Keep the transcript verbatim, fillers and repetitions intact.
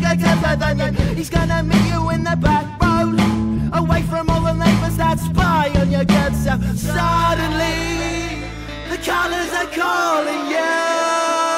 a clever than you. He's gonna meet you in the back road, away from all the neighbours that spy on your good self. Suddenly, the colours are calling you.